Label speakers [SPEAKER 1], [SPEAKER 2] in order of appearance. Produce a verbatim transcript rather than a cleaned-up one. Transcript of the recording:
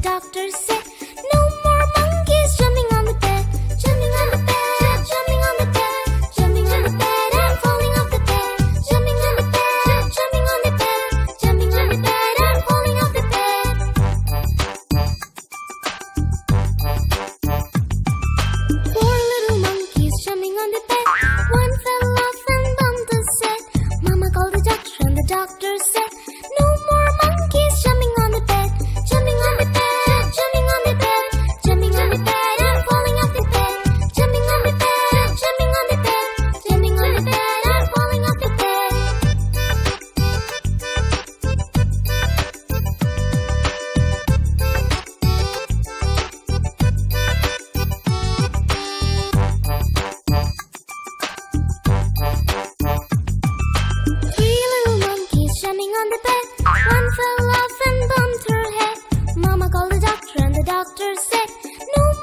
[SPEAKER 1] doctor said, no more monkeys jumping on the bed, jumping on the bed, jumping on the bed, jumping on the bed and falling off the bed, jumping on the bed, jumping on the bed, jumping on the bed and falling off the bed. Four little monkeys jumping on the bed. One fell off and bumped his head. Mama called the doctor and the doctor said, no more monkeys jumping on the bed, jumping on the bed, jumping on the bed, jumping on the bed and falling off the bed, jumping on the bed, jumping on the bed, jumping on the bed and falling off the bed. Three little monkeys jumping on the bed. One fell off and bumped her head. Mama called the doctor and the doctor said, no